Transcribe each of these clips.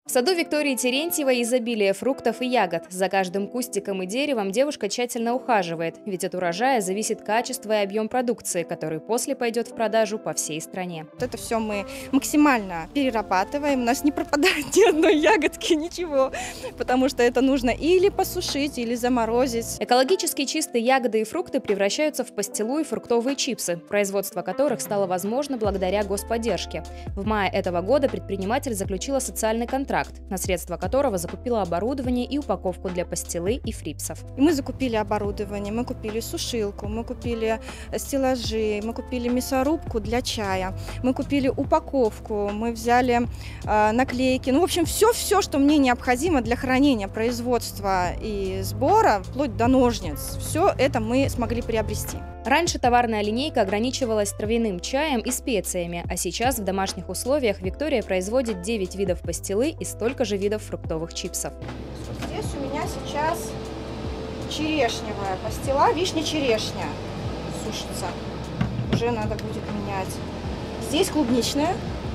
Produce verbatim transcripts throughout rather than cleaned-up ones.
В саду Виктории Терентьевой изобилие фруктов и ягод. За каждым кустиком и деревом девушка тщательно ухаживает, ведь от урожая зависит качество и объем продукции, который после пойдет в продажу по всей стране. Вот это все мы максимально перерабатываем, у нас не пропадает ни одной ягодки, ничего, потому что это нужно или посушить, или заморозить. Экологически чистые ягоды и фрукты превращаются в пастилу и фруктовые чипсы, производство которых стало возможно благодаря господдержке. В мае этого года предприниматель заключила социальный контракт, на средства которого закупила оборудование и упаковку для пастилы и фрипсов. И мы закупили оборудование, мы купили сушилку, мы купили стеллажи, мы купили мясорубку для чая, мы купили упаковку, мы взяли э, наклейки. Ну, в общем, все-все, что мне необходимо для хранения, производства и сбора, вплоть до ножниц, все это мы смогли приобрести. Раньше товарная линейка ограничивалась травяным чаем и специями, а сейчас в домашних условиях Виктория производит девять видов пастилы и столько же видов фруктовых чипсов. Здесь у меня сейчас черешневая пастила, вишня-черешня сушится. Уже надо будет менять. Здесь клубничная.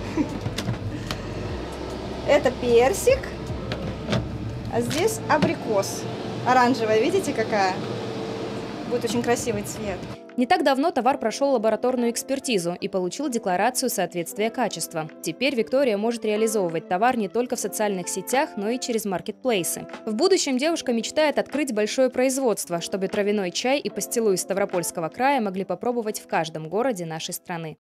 Это персик. А здесь абрикос. Оранжевая, видите, какая? Будет очень красивый цвет. Не так давно товар прошел лабораторную экспертизу и получил декларацию соответствия качества. Теперь Виктория может реализовывать товар не только в социальных сетях, но и через маркетплейсы. В будущем девушка мечтает открыть большое производство, чтобы травяной чай и пастилу из Ставропольского края могли попробовать в каждом городе нашей страны.